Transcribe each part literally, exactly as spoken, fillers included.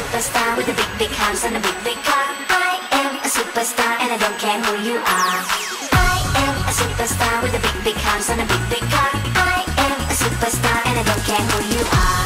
superstar with a big, big house and a big, big car. I am a superstar and I don't care who you are. I am a superstar with a big, big house and a big, big car. I am a superstar and I don't care who you are.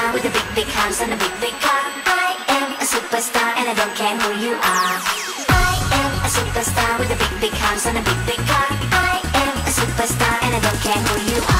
superstar with a big, big house and a big, big car. I am a superstar and I don't care who you are. I am a superstar with a big, big house and a big, big car. I am a superstar and I don't care who you are.